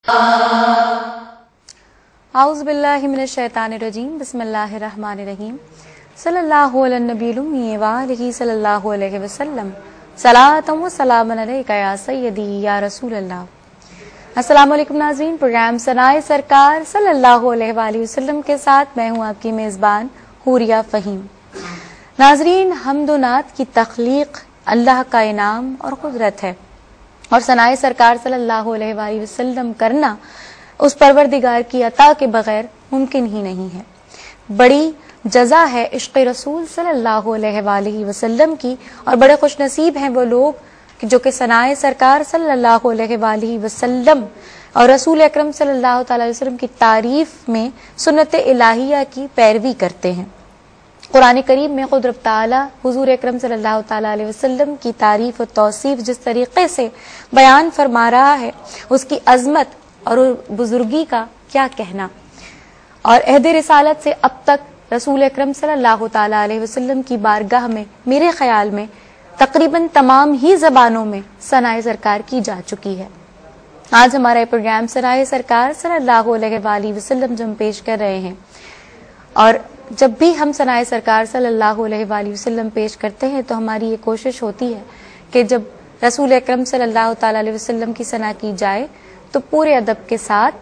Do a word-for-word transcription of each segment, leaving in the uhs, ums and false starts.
اعوذ باللہ من الشیطان الرجیم بسم اللہ الرحمن الرحیم صلی اللہ علی النبی الامی وآلہ صلی اللہ علیہ وسلم صلاۃ و سلام علیک یا سیدی یا رسول اللہ۔ السلام علیکم ناظرین، پروگرام ثنائے سرکار صلی اللہ علیہ وآلہ وسلم کے ساتھ میں ہوں آپ کی میزبان حوریہ فہیم۔ ناظرین، حمد و نعت کی تخلیق اللہ کا انعام اور قدرت ہے، اور ثنائے سرکار صلی اللہ علیہ وآلہ وسلم کرنا اس پروردگار کی عطا کے بغیر ممکن ہی نہیں ہے۔ بڑی جزا ہے عشق رسول صلی اللہ علیہ وآلہ وسلم کی، اور بڑے خوش نصیب ہیں وہ لوگ جو کہ ثنائے سرکار صلی اللہ علیہ وآلہ وسلم اور رسول اکرم صلی اللہ تعالی علیہ وسلم کی تعریف میں سنت الہیہ کی پیروی کرتے ہیں۔ قرآن کریم میں خود رب تعالی حضور اکرم صلی اللہ تعالی علیہ وسلم کی تعریف و توصیف جس طریقے سے بیان فرما رہا ہے، اس کی عظمت اور بزرگی کا کیا کہنا۔ اور عہد رسالت سے اب تک رسول اکرم صلی اللہ تعالی علیہ وسلم کی بارگاہ میں میرے خیال میں تقریباً تمام ہی زبانوں میں ثنائے سرکار کی جا چکی ہے۔ آج ہمارا یہ پروگرام ثنائے سرکار صلی اللہ علیہ وآلہ وسلم جو ہم پیش کر رہے ہیں، اور جب بھی ہم ثنائے سرکار صلی اللہ علیہ وآلہ وسلم پیش کرتے ہیں تو ہماری یہ کوشش ہوتی ہے کہ جب رسول اکرم صلی اللہ تعالی علیہ وسلم کی ثنا کی جائے تو پورے ادب کے ساتھ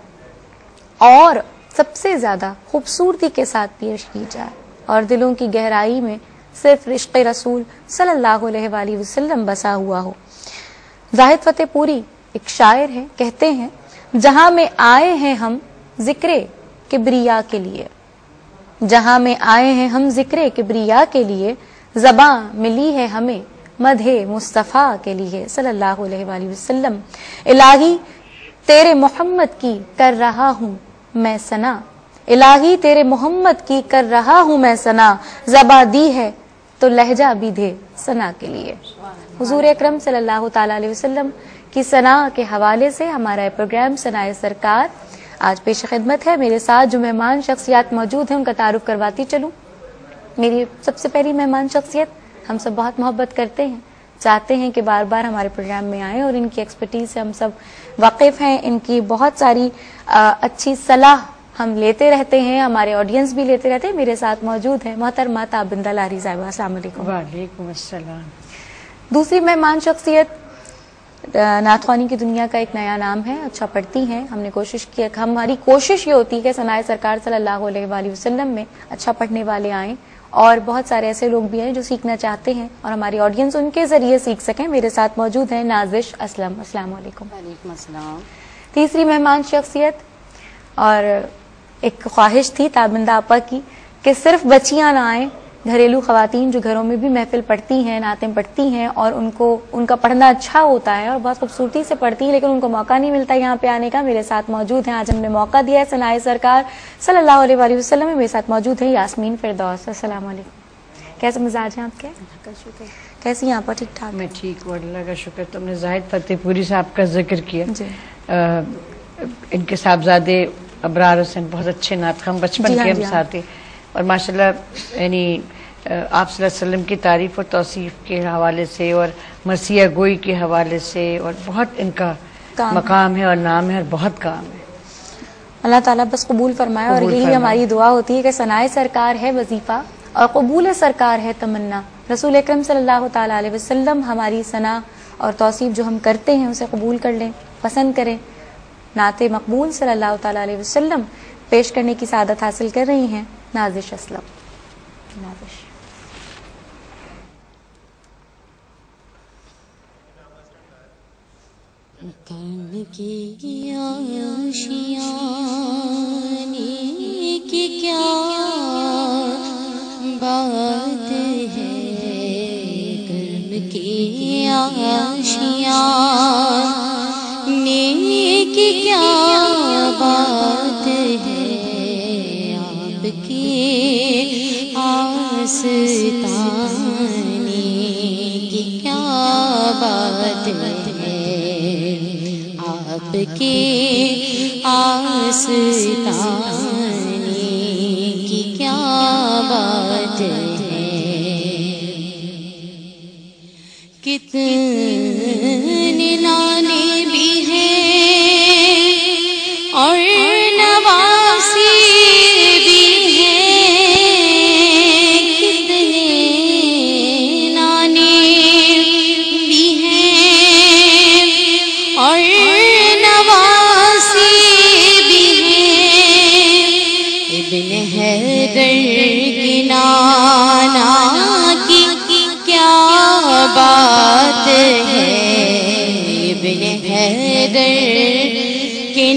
اور سب سے زیادہ خوبصورتی کے ساتھ پیش کی جائے، اور دلوں کی گہرائی میں صرف عشق رسول صلی اللہ علیہ وآلہ وسلم بسا ہوا ہو۔ زاہد فتح پوری ایک شاعر ہیں، کہتے ہیں جہاں میں آئے ہیں ہم ذکر کبریا کے لیے، جہاں میں آئے ہیں ہم ذکر کبریا کے لیے، زباں ملی ہے ہمیں مدح مصطفیٰ کے لیے صلی اللہ علیہ وآلہ وسلم۔ الہی تیرے محمد کی کر رہا ہوں میں ثنا، الہی تیرے محمد کی کر رہا ہوں میں ثنا، زباں دی ہے تو لہجہ بھی دے ثنا کے لیے۔ حضور اکرم صلی اللہ تعالی علیہ وسلم کی ثنا کے حوالے سے ہمارا پروگرام ثنائے سرکار آج پیش خدمت ہے۔ میرے ساتھ جو مہمان شخصیات موجود ہیں ان کا تعارف کرواتی چلوں۔ میری سب سے پہلی مہمان شخصیت ہم سب بہت محبت کرتے ہیں، چاہتے ہیں کہ بار بار ہمارے پروگرام میں آئیں، اور ان کی ایکسپرٹیز سے ہم سب واقف ہیں، ان کی بہت ساری اچھی صلاح ہم لیتے رہتے ہیں، ہمارے آڈینس بھی لیتے رہتے ہیں۔ میرے ساتھ موجود ہیں محترمہ تابندہ لاری صاحبہ، السلام علیکم۔ وعلیکم السلام۔ دوسری مہمان شخصیت نعت خوانی کی دنیا کا ایک نیا نام ہے، اچھا پڑھتی ہیں۔ ہم نے کوشش کی، ہماری کوشش یہ ہوتی ہے کہ ثنائے سرکار صلی اللہ علیہ وآلہ وسلم میں اچھا پڑھنے والے آئیں، اور بہت سارے ایسے لوگ بھی ہیں جو سیکھنا چاہتے ہیں اور ہماری آڈینس ان کے ذریعے سیکھ سکیں۔ میرے ساتھ موجود ہیں نازش اسلم، السلام علیکم۔ وعلیکم السلام۔ تیسری مہمان شخصیت، اور ایک خواہش تھی تابندہ آپا کی کہ صرف بچیاں نہ آئیں، گھریلو خواتین جو گھروں میں بھی محفل پڑھتی ہیں، نعتیں پڑھتی ہیں، اور ان کو ان کا پڑھنا اچھا ہوتا ہے اور بہت خوبصورتی سے پڑھتی ہیں، لیکن ان کو موقع نہیں ملتا یہاں پہ آنے کا، میرے ساتھ موجود ہیں۔ آج ہم نے موقع دیا ہے ثنائے سرکار صلی اللہ علیہ وآلہ وسلم میں۔ میرے ساتھ موجود ہیں یاسمین فردوس، السلام علیکم۔ کیسے مزاج ہیں آپ کے؟ کیسی ہیں آپ؟ ٹھیک ٹھاک؟ میں ٹھیک ہوں، اللہ کا شکر۔ تم نے زاہد فتح پوری صاحب کا ذکر کیا جی۔ ان کے صاحبزادے ابرار حسین بہت اچھے نعت خواں، بچپن کے ہم ساتھ تھے، اور ماشاءاللہ یعنی آپ صلی اللہ علیہ وسلم کی تعریف و توصیف کے حوالے سے اور مرثیہ گوئی کے حوالے سے اور بہت ان کا مقام ہے اور نام ہے اور بہت کام ہے۔ اللہ تعالیٰ بس قبول فرمائے، اور یہی ہماری دعا ہوتی ہے کہ ثنائے سرکار ہے وظیفہ اور قبول سرکار ہے تمنا۔ رسول اکرم صلی اللہ تعالیٰ علیہ وسلم ہماری ثنا اور توصیف جو ہم کرتے ہیں اسے قبول کر لیں، پسند کریں۔ نعت مقبول صلی اللہ تعالیٰ علیہ وسلم پیش کرنے کی سعادت حاصل کر رہی ہیں نازش اسلم۔ نازش کرم کی آشیانے کی کیا بات ہے، کرم کی آشیانے کی کیا بات ہے، آپ کی آستانے کی کیا بات ہے، آپ کے آستانے کی کیا بات ہے، کتنے لانے بھی ہیں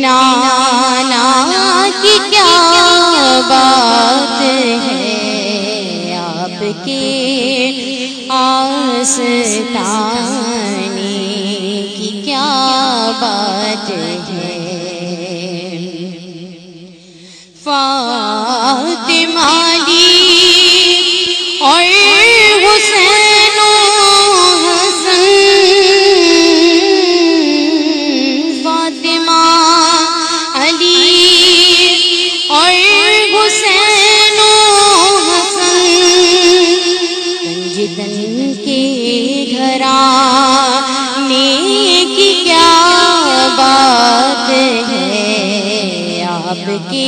نانا کی کیا بات ہے، آپ کے آستانے کی کیا بات ہے۔ فاطمہ علی اور حسین و حسن، فاطمہ علی اور حسین و حسن، تنجدن کے گھرانے کی کیا بات ہے، آپ کے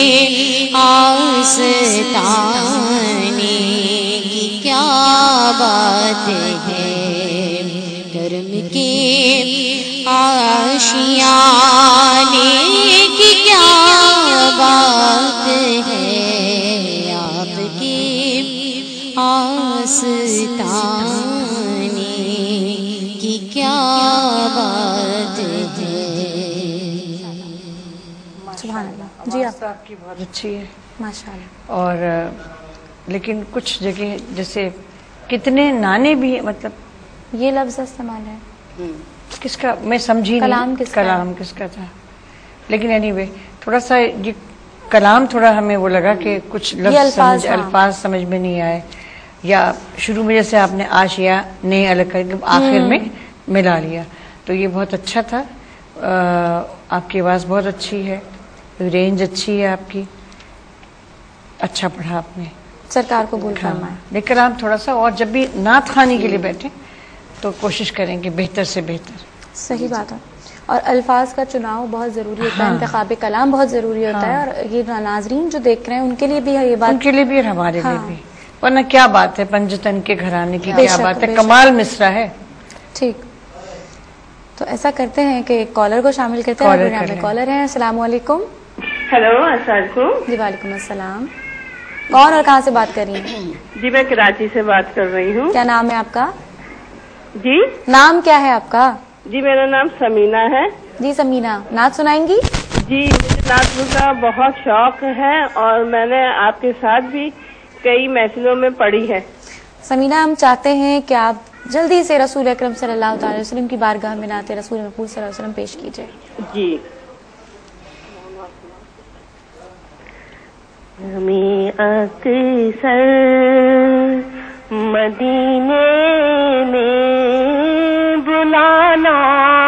آستانے کی کیا بات ہے۔ کرم کے آشیانے کی کیا بات ہے، آپ کے آستانے کی کیا بات ہے۔ سبحان اللہ۔ جی آپ آپ کی بہت اچھی ہے ماشاء اللہ۔ اور لیکن کچھ جگہ جیسے کتنے نانے بھی ہیں، مطلب یہ لفظ استعمال ہے، کس کا میں سمجھی کلام نہیں کس کا ہے؟ کلام کس کا تھا، لیکن اینی وے تھوڑا سا یہ کلام تھوڑا ہمیں وہ لگا کہ کچھ یہ لفظ الفاظ، سمجھ ہاں۔ الفاظ سمجھ میں نہیں آئے، یا شروع میں جیسے آپ نے آشیا نے الگ کر کے آخر میں ملا لیا، تو یہ بہت اچھا تھا۔ آپ کی آواز بہت اچھی ہے، رینج اچھی ہے آپ کی، اچھا پڑھا آپ نے۔ سرکار کو قبول فرمائے۔ لیکن آپ تھوڑا سا اور جب بھی نعت خوانی کے لیے بیٹھیں تو کوشش کریں کہ بہتر سے بہتر۔ صحیح بات ہے، اور الفاظ کا چناؤ بہت ضروری ہوتا ہے، ہاں۔ انتخاب کلام بہت ضروری ہوتا ہے، اور یہ ناظرین جو دیکھ رہے ہیں ان کے لیے بھی ہے یہ ان بات۔ کے لیے بھی اور ہمارے لیے ہاں۔ بھی، ورنہ کیا بات ہے، پنجتن کے گھرانے کی بے کیا شک، بات ہے، بے شک۔ کمال مصرع ہے۔ ٹھیک، تو ایسا کرتے ہیں کہ کالر کو شامل کرتے ہیں۔ کالر ہمارے یہاں کر پہ لیں۔ کالر ہیں۔ السلام علیکم۔ ہیلو، السلام علیکم۔ جی وعلیکم السلام، کون اور کہاں سے بات کر رہی ہیں؟ جی میں کراچی سے بات کر رہی ہوں۔ کیا نام ہے آپ کا؟ جی نام کیا ہے آپ کا؟ جی میرا نام سمینہ ہے۔ جی سمینہ، نعت سنائیں گی؟ جی مجھے نعت کا بہت شوق ہے اور میں نے آپ کے ساتھ بھی کئی محفلوں میں پڑھی ہے۔ سمینہ، ہم چاہتے ہیں کہ آپ جلدی سے رسول اکرم صلی اللہ تعالی وسلم کی بارگاہ میں نعت رسول مقبول صلی اللہ علیہ وسلم پیش کیجیے۔ جی ہمیں اکثر مدینے میں بلانا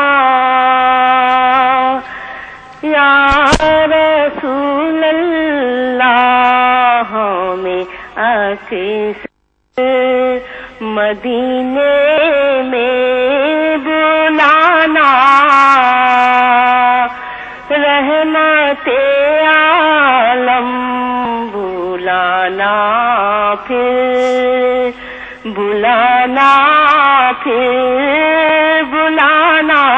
یا رسول اللہ، ہمیں اکثر مدینے میں بلانا، رحمت عالم بلانا، پھر بلانا، پھر بلانا۔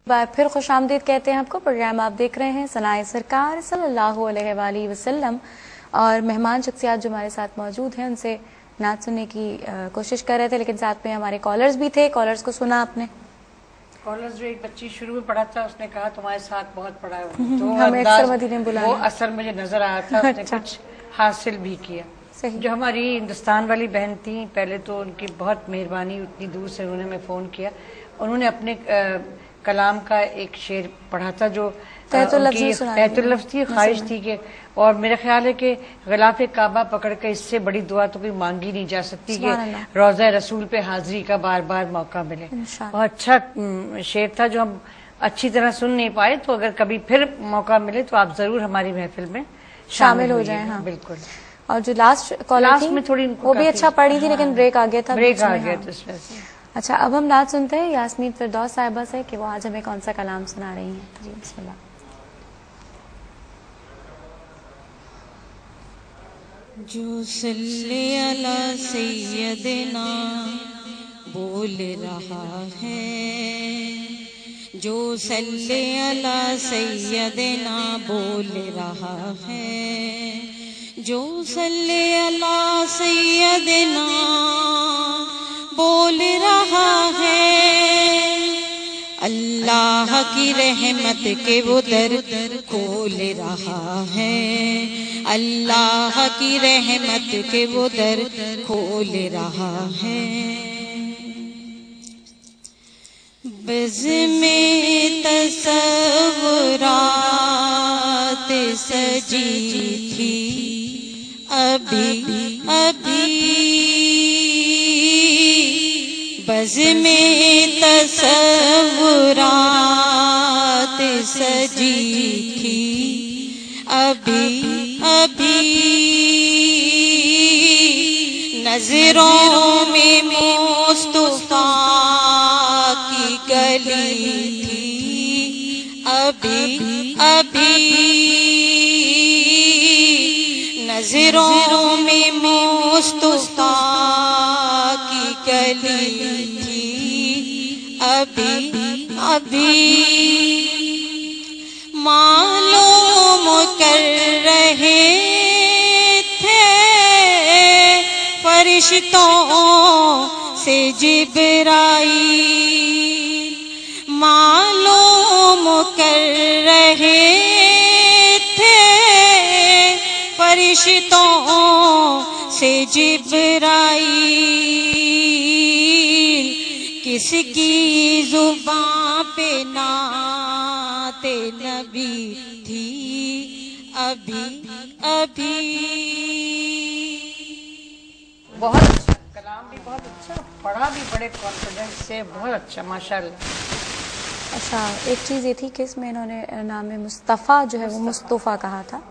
بار پھر خوش آمدید کہتے ہیں آپ کو. پروگرام آپ دیکھ رہے ہیں ثنائے سرکار صلی اللہ علیہ وآلہ وسلم, اور مہمان شخصیات جو ہمارے ساتھ موجود ہیں ان سے نعت سننے کی کوشش کر رہے تھے, لیکن ساتھ میں ہمارے کالرز بھی تھے. کالرز کو سنا آپ نے؟ کالرز جو ایک بچی شروع میں پڑھا تھا, اس نے کہا تمہارے ساتھ بہت پڑھا ہے, تو ہمیں اکثر مدینے بلانا, وہ اثر مجھے نظر آیا تھا, اس نے کچھ حاصل بھی کیا. جو ہماری ہندوستان والی بہن تھیں, پہلے تو ان کی بہت مہربانی, اتنی دور سے انہوں نے ہمیں فون کیا. انہوں نے اپنے کلام کا ایک شعر پڑھا تھا جو تحت اللفظ تھی, خواہش تھی کہ, اور میرا خیال ہے کہ غلاف کعبہ پکڑ کے اس سے بڑی دعا تو کوئی مانگی نہیں جا سکتی کہ روضہ رسول پہ حاضری کا بار بار موقع ملے. بہت اچھا شعر تھا جو ہم اچھی طرح سن نہیں پائے, تو اگر کبھی پھر موقع ملے تو آپ ضرور ہماری محفل میں شامل ہو جائیں. ہاں بالکل. اور جو لاسٹ کالر میں تھوڑی وہ بھی اچھا پڑھی تھی, لیکن بریک آ گیا تھا, بریک آ گیا تھا اس وجہ سے. اچھا, اب ہم نعت سنتے ہیں یاسمین فردوس صاحبہ سے کہ وہ آج ہمیں کون سا کلام سنا رہی ہیں. جی بسم اللہ. جو صلی علی سیدنا بول رہا ہے, جو صلی علی سیدنا بول رہا ہے, جو صلی علی سیدنا بول رہا ہے, اللہ کی رحمت کے وہ در کھول رہا ہے, اللہ کی رحمت کے وہ در کھول رہا ہے. بز میں تصورات سجی تھی ابھی ابھی, بز میں تصورات سجی تھی ابھی ابھی, نظروں میں مصطفیٰ کی گلی تھی ابھی ابھی, نظروں میں مصطفیٰ کی گلی تھی ابھی ابھی, معلوم کر رہے تھے فرشتوں سے جبرائیل, معلوم کر رہے تھے فرشتوں سے جبرائیل, کس کی زبان پہ نعت نبی تھی ابھی ابھی. بہت اچھا کلام بھی, بہت اچھا پڑھا بھی, بڑے کانفیڈنس سے, بہت اچھا ماشاءاللہ. اچھا, ایک چیز یہ تھی کہ اس میں انہوں نے نام مصطفیٰ جو ہے وہ مصطفیٰ کہا تھا.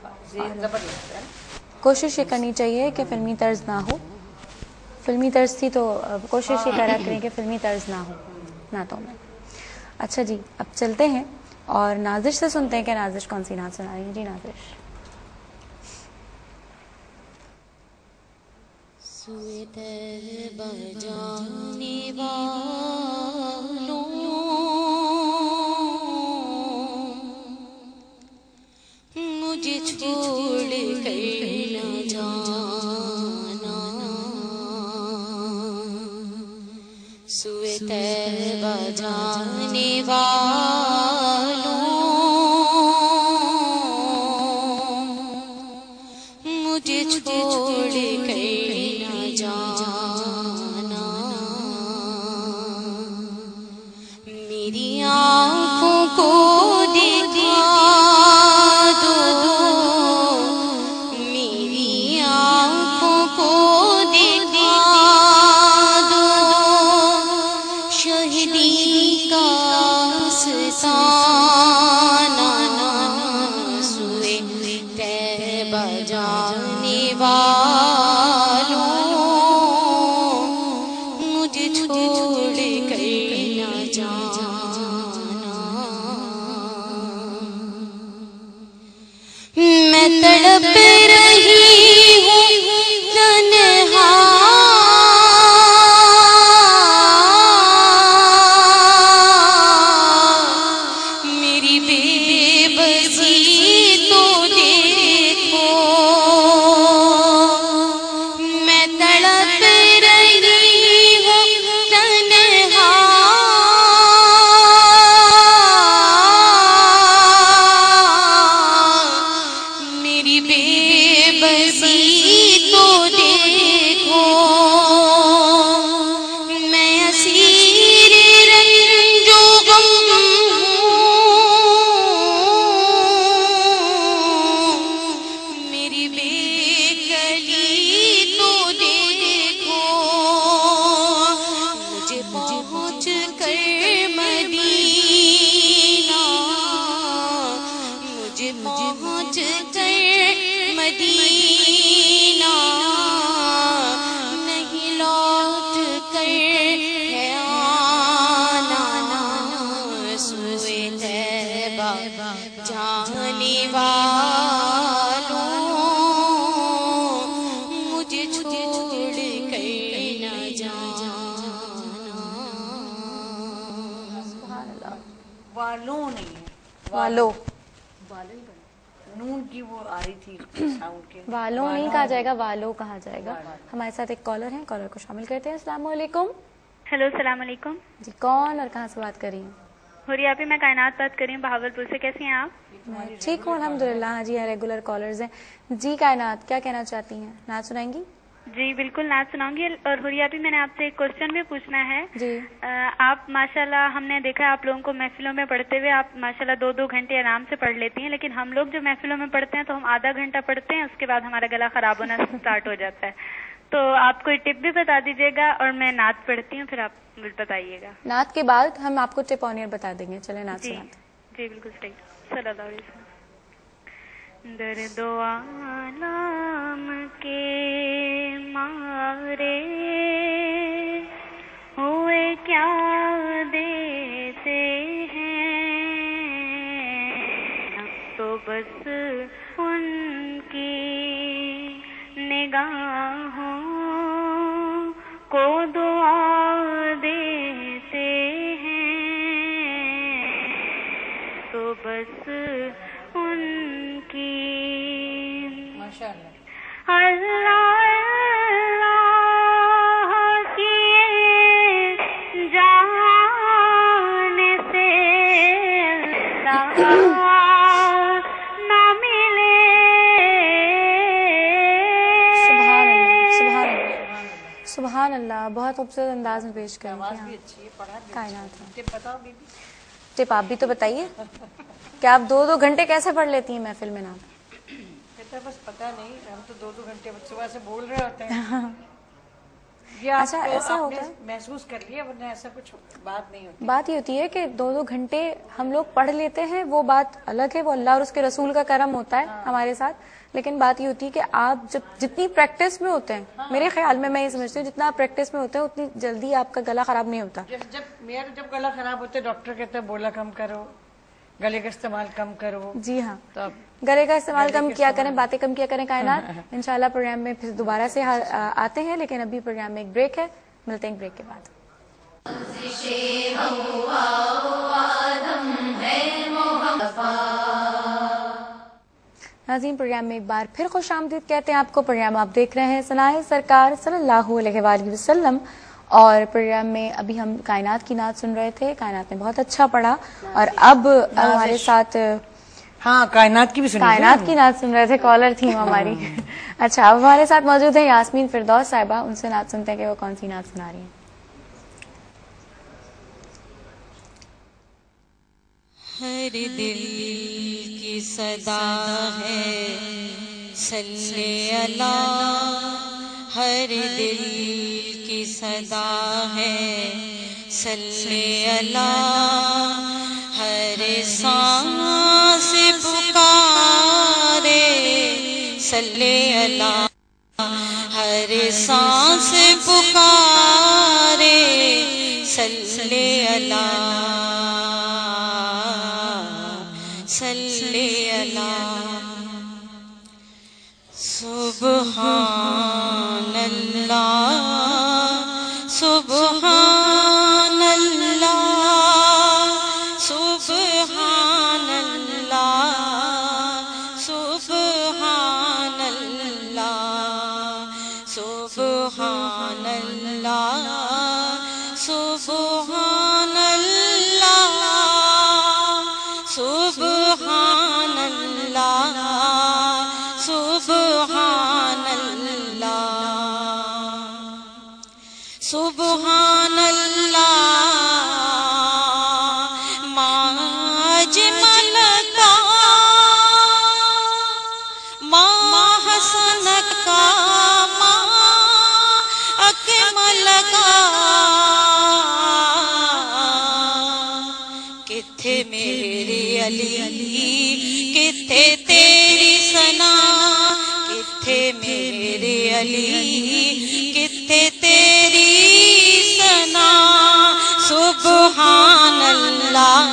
کوشش یہ کرنی چاہیے کہ فلمی طرز نہ ہو, فلمی طرز تھی تو کوشش یہ کرا کریں کہ فلمی طرز نہ ہو نعتوں میں. اچھا جی, اب چلتے ہیں اور نازش سے سنتے ہیں کہ نازش کون سی نعت سنا رہی ہیں. جی نازش. سوئے طیبہ جانے والوں مجھے چھوڑ کر نہ جانا, سوئے طیبہ جانے والوں مجھے چھوڑ کر جانا, میری آنکھوں کو دکھا دو, میری آنکھوں کو دکھا دو, شہدی کا ستا والو نون کی وہ آ رہی تھی ساؤنڈ کے. والوں نہیں کہا جائے گا, والو کہا جائے گا. ہمارے ساتھ ایک کالر ہیں, کالر کو شامل کرتے ہیں. السلام علیکم. ہیلو السلام علیکم. جی کون اور کہاں سے بات کر رہی ہیں؟ ہوریا پہ میں کائنات بات کر رہی ہوں بہاولپور سے. کیسی ہیں آپ؟ میں ٹھیک ہوں الحمد للہ. ہاں جی, ریگولر کالرز ہیں. جی کائنات, کیا کہنا چاہتی ہیں, نعت سنائیں گی؟ جی بالکل نعت سناؤں گی. اور ہوریا بھی میں نے آپ سے ایک کوشچن بھی پوچھنا ہے. جی. آپ ماشاءاللہ ہم نے دیکھا ہے آپ لوگوں کو محفلوں میں پڑھتے ہوئے آپ ماشاءاللہ دو دو گھنٹے آرام سے پڑھ لیتی ہیں, لیکن ہم لوگ جو محفلوں میں پڑھتے ہیں تو ہم آدھا گھنٹہ پڑھتے ہیں, اس کے بعد ہمارا گلا خراب ہونا اسٹارٹ ہو جاتا ہے. تو آپ کوئی ٹپ بھی بتا دیجیے گا, اور میں نعت پڑھتی ہوں, پھر آپ بتائیے گا. نعت کے بعد ہم آپ کو ٹپ آن ایئر بتا دیں گے. چلیں نعت جی سناتے. جی بالکل صحیح. صلی اللہ علیہ وسلم. درد و عالم کے مارے ہوئے کیا دیتے ہیں, تو بس ان کی نگاہوں کو دعا دیتے ہیں, تو بس ان کی اللہ اللہ کیے جان سے اللہ نہ ملے. سبحان اللہ, سبحان اللہ. بہت خوبصورت انداز میں پیش کریں گے کائنات. ٹپ آپ بھی تو بتائیے کہ آپ دو دو گھنٹے کیسے پڑھ لیتی ہیں محفل میں نام؟ بس پتہ نہیں, ہم تو دو دو گھنٹے صبح سے بول رہے ہوتے ہیں. اچھا ایسا ہوتا ہے, محسوس کر لیا, ورنہ ایسا کچھ بات نہیں ہوتی. بات یہ ہوتی ہے کہ دو دو گھنٹے ہم لوگ پڑھ لیتے ہیں, وہ بات الگ ہے, وہ اللہ اور اس کے رسول کا کرم ہوتا ہے ہمارے ساتھ. لیکن بات یہ ہوتی ہے کہ آپ جب جتنی پریکٹس میں ہوتے ہیں, میرے خیال میں میں یہ سمجھتی ہوں جتنا آپ پریکٹس میں ہوتے ہیں اتنی جلدی آپ کا گلا خراب نہیں ہوتا. جب میرا جب گلا خراب ہوتا ہے ڈاکٹر کہتا ہے بولا کم کرو, گلے کا استعمال کم کرو. جی ہاں, تو گلے کا استعمال کم کیا کریں, باتیں کم کیا کریں کائنات. انشاءاللہ پروگرام میں پھر دوبارہ سے آتے ہیں, لیکن ابھی پروگرام میں ایک بریک ہے. ملتے ہیں بریک کے بعد. ناظرین پروگرام میں ایک بار پھر خوش آمدید کہتے ہیں آپ کو. پروگرام آپ دیکھ رہے ہیں ثنائے سرکار صلی اللہ علیہ وآلہ وسلم, اور پروگرام میں ابھی ہم کائنات کی نعت سن رہے تھے. کائنات نے بہت اچھا پڑھا, اور اب ہمارے ساتھ ہاں کائنات کی بھی سنی, کائنات کی نعت سن رہے تھے, کالر تھی ہماری. اچھا اب ہمارے ساتھ موجود ہیں یاسمین فردوس صاحبہ, ان سے نعت سنتے ہیں کہ وہ کون سی نعت سنا رہی ہیں. ہر دل کی صدا ہے صلی اللہ, ہر دل کی صدا ہے صلی اللہ, ہر سانس پکارے صلی اللہ, ہر سانس پکارے صلی اللہ, صلی اللہ. سبحان اللہ سبحان اللہ سبحان اللہ سبحان اللہ سبحان اللہ سبحان اللہ سبحان اللہ سبحان اللہ سبحان اللہ ما اجمل کا ما حسن کا ما اکمل کا کتھے میرے علی کتھے تیری ثنا کتھے میرے علی کتھے تیری ثنا سبحان اللہ.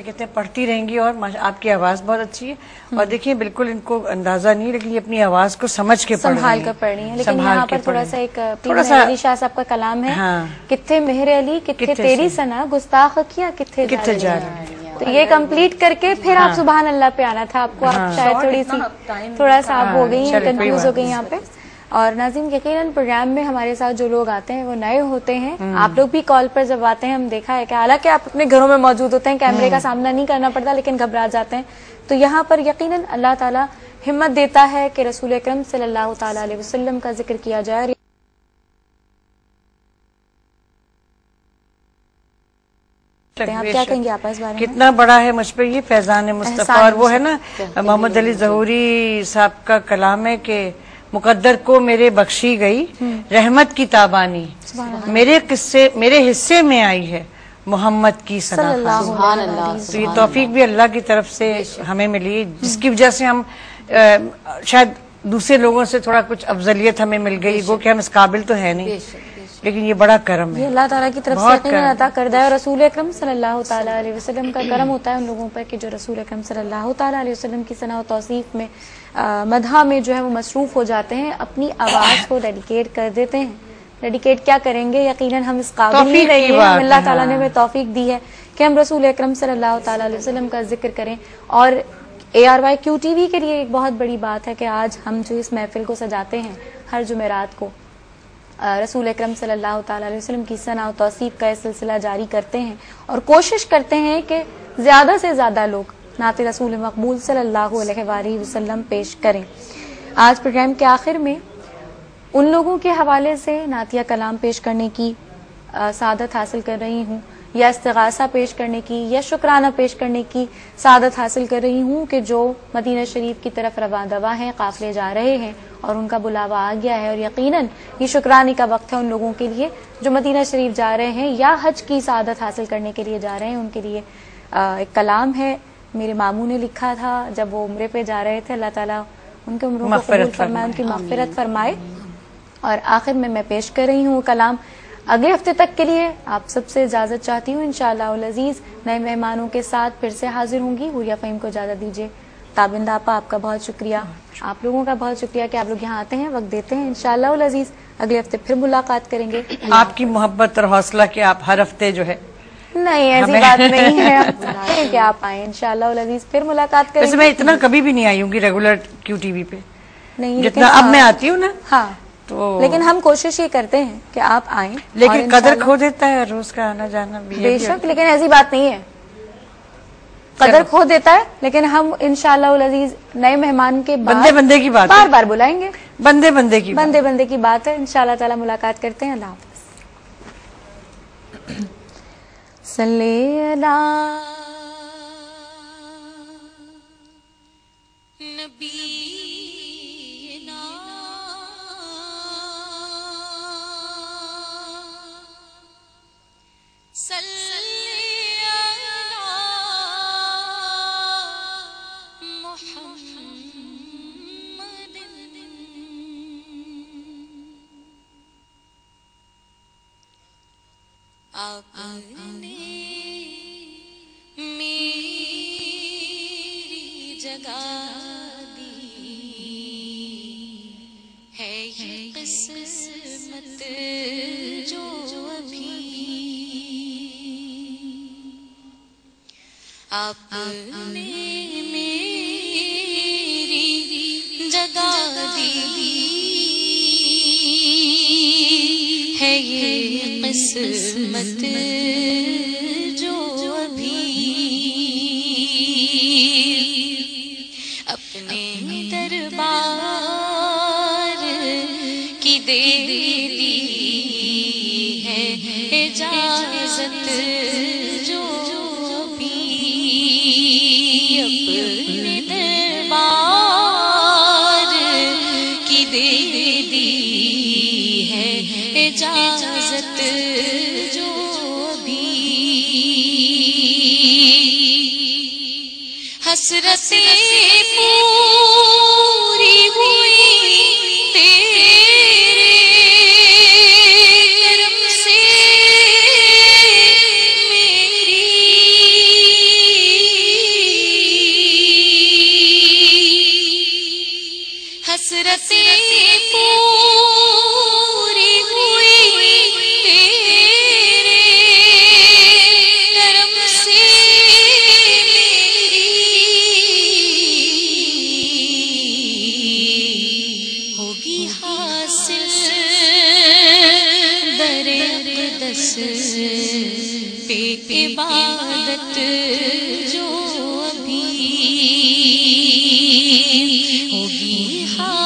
کہتے ہیں پڑھتی رہیں گی. اور آپ کی آواز بہت اچھی ہے, اور دیکھیے بالکل ان کو اندازہ نہیں لیکن یہ اپنی آواز کو سمجھ کے سنبھال کر پڑھ رہی ہیں. لیکن یہاں پر تھوڑا سا ایک علی شاہ صاحب کا کلام ہے, کتھے مہر علی کتھے تیری سنا گستاخ کیا کتھے جا رہی. تو یہ کمپلیٹ کر کے پھر آپ سبحان اللہ پہ آنا تھا آپ کو. آپ شاید تھوڑی سی تھوڑا سا آپ ہو گئی ہیں, کنفیوز ہو گئی یہاں پہ. اور ناظرین یقیناً پروگرام میں ہمارے ساتھ جو لوگ آتے ہیں وہ نئے ہوتے ہیں. آپ لوگ بھی کال پر جب آتے ہیں ہم دیکھا ہے کہ حالانکہ آپ اپنے گھروں میں موجود ہوتے ہیں, کیمرے کا سامنا نہیں کرنا پڑتا, لیکن گھبرا جاتے ہیں. تو یہاں پر یقیناً اللہ تعالیٰ ہمت دیتا ہے کہ رسول اکرم صلی اللہ تعالیٰ علیہ وسلم کا ذکر کیا جائے. آپ کیا کہیں گے آپ اس بارے میں؟ کتنا بڑا ہے مجھ پہ یہ فیضان مصطفیٰ. اور وہ ہے نا محمد علی ظہوری صاحب کا کلام ہے کہ مقدر کو میرے بخشی گئی رحمت کی تابانی, میرے قصے میرے حصے میں آئی ہے محمد کی ثنا. تو یہ توفیق بھی اللہ کی طرف سے ہمیں ملی, جس کی وجہ سے ہم شاید دوسرے لوگوں سے تھوڑا کچھ افضلیت ہمیں مل گئی. وہ کہ ہم اس قابل تو ہے نہیں, لیکن یہ بڑا کرم ہے, یہ اللہ تعالیٰ کی طرف سے یقیناً عطا کردہ ہے. اور رسول اکرم صلی اللہ تعالیٰ علیہ وسلم کا کرم ہوتا ہے ان لوگوں پر کہ جو رسول اکرم صلی اللہ تعالیٰ علیہ وسلم کی ثنا و توصیف میں مدح میں جو ہے وہ مصروف ہو جاتے ہیں, اپنی آواز کو ڈیڈیکیٹ کر دیتے ہیں. ڈیڈیکیٹ کیا کریں گے, یقیناً ہم اس قابل ہی نہیں ہیں. اللہ تعالیٰ نے ہمیں توفیق دی ہے کہ ہم رسول اکرم صلی اللہ تعالیٰ علیہ وسلم کا ذکر کریں. اور A R Y Q T V کے لیے ایک بہت بڑی بات ہے کہ آج ہم جو اس محفل کو سجاتے ہیں ہر جمعرات کو رسول اکرم صلی اللہ تعالیٰ علیہ وسلم کی ثنا و توصیف کا یہ سلسلہ جاری کرتے ہیں, اور کوشش کرتے ہیں کہ زیادہ سے زیادہ لوگ نعت رسول مقبول صلی اللہ علیہ وآلہ وسلم پیش کریں. آج پروگرام کے آخر میں ان لوگوں کے حوالے سے نعتیہ کلام پیش کرنے کی سعادت حاصل کر رہی ہوں, یا استغاثہ پیش کرنے کی یا شکرانہ پیش کرنے کی سعادت حاصل کر رہی ہوں کہ جو مدینہ شریف کی طرف رواں دواں ہیں, قافلے جا رہے ہیں اور ان کا بلاوا آ گیا ہے. اور یقیناً یہ شکرانے کا وقت ہے ان لوگوں کے لیے جو مدینہ شریف جا رہے ہیں یا حج کی سعادت حاصل کرنے کے لیے جا رہے ہیں. ان کے لیے ایک کلام ہے, میرے ماموں نے لکھا تھا جب وہ عمرے پہ جا رہے تھے. اللہ تعالیٰ ان کے عمروں کو قبول فرمائے, ان کی مغفرت فرمائے. اور آخر میں میں پیش کر رہی ہوں کلام. اگلے ہفتے تک کے لیے آپ سب سے اجازت چاہتی ہوں. انشاءاللہ العزیز نئے مہمانوں کے ساتھ پھر سے حاضر ہوں گی. حوریہ فہیم کو اجازت دیجیے. تابندہ آپا آپ کا بہت شکریہ, آپ لوگوں کا بہت شکریہ کہ آپ لوگ یہاں آتے ہیں, وقت دیتے ہیں. انشاءاللہ العزیز اگلے ہفتے پھر ملاقات کریں گے. آپ کی محبت اور حوصلہ کہ آپ ہر ہفتے جو ہے, نہیں ایسی بات نہیں ہے کہ آپ آئیں. انشاءاللہ العزیز پھر ملاقات کریں گے. میں اتنا کبھی بھی نہیں آئی ہوں گی ریگولر کیو ٹی وی پہ, نہیں جتنا اب میں آتی ہوں نا. ہاں, تو لیکن ہم کوشش یہ کرتے ہیں کہ آپ آئیں. لیکن قدر کھو دیتا ہے روز کا آنا جانا. بے شک, لیکن ایسی بات نہیں ہے, قدر کھو دیتا ہے. لیکن ہم انشاءاللہ العزیز نئے مہمان کے بندے بندے کی بات بار بار بلائیں گے. بندے بندے کی بندے بندے کی بات ہے. انشاءاللہ تعالی ملاقات کرتے ہیں. اللہ حافظ. صلی اللہ نبینا صلی علی محمد. آپ نے میری جگہ دی ہے, یہ قسمت جو ابھی آپ نے میری جگہ دی ہے, یہ قسمت جو ابھی اپنے دربار کی دے دی ہے اجازت جو ابھی اپنے دربار کی دے دی ہے اجازت جو ابھی حسرتیں پوری ہوئی تیرے کرم سے میری بس پہ عبادت جو ابھی ہوگی